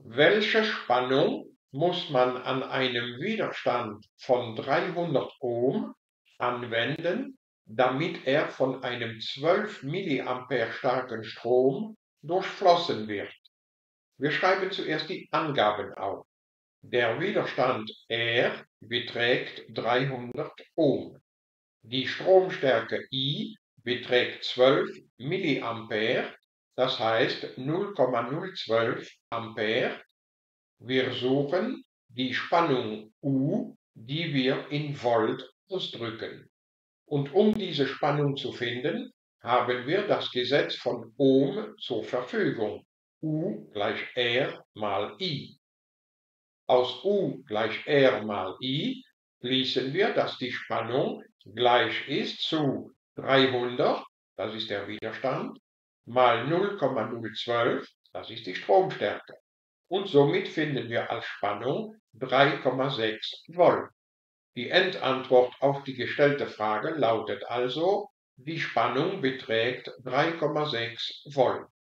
Welche Spannung muss man an einem Widerstand von 300 Ohm anwenden, damit er von einem 12 mA starken Strom durchflossen wird? Wir schreiben zuerst die Angaben auf. Der Widerstand R beträgt 300 Ohm. Die Stromstärke I beträgt 12 mA, das heißt 0,012 Ampere. Wir suchen die Spannung U, die wir in Volt ausdrücken. Und um diese Spannung zu finden, haben wir das Gesetz von Ohm zur Verfügung. U gleich R mal I. Aus U gleich R mal I schließen wir, dass die Spannung gleich ist zu 300, das ist der Widerstand, mal 0,012, das ist die Stromstärke. Und somit finden wir als Spannung 3,6 Volt. Die Endantwort auf die gestellte Frage lautet also, die Spannung beträgt 3,6 Volt.